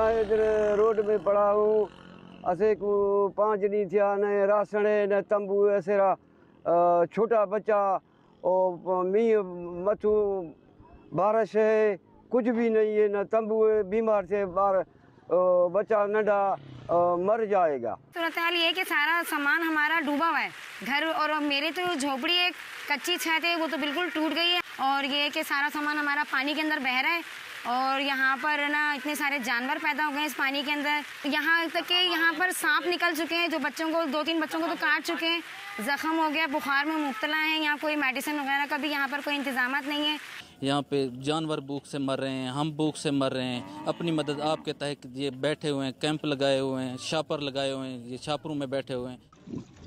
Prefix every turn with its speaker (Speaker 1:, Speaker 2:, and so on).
Speaker 1: इधर रोड में पड़ा हूँ। असे को 5 डी थिया न राशन न तंबू ऐसा छोटा बच्चा और मीह मथू बारिश है, कुछ भी नहीं है, न तंबू है, बीमार से बार बच्चा नंढा मर जाएगा।
Speaker 2: सूरत हाल ये है कि सारा सामान हमारा डूबा हुआ है, घर और मेरे तो झोपड़ी एक कच्ची छत है वो तो बिल्कुल टूट गई है, और ये है कि सारा सामान हमारा पानी के अंदर बह रहा है, और यहाँ पर ना इतने सारे जानवर पैदा हो गए इस पानी के अंदर। यहाँ तक कि यहाँ पर सांप निकल चुके हैं, जो बच्चों को 2-3 बच्चों को तो काट चुके हैं, जख्म हो गया, बुखार में मुब्तला हैं, यहाँ कोई मेडिसिन वगैरह का भी यहाँ पर कोई इंतजामात नहीं है।
Speaker 3: यहाँ पे जानवर भूख से मर रहे हैं, हम भूख से मर रहे हैं। अपनी मदद आपके तहत ये बैठे हुए हैं, कैंप लगाए हुए हैं, छापर लगाए हुए हैं, ये छापरों में बैठे हुए हैं।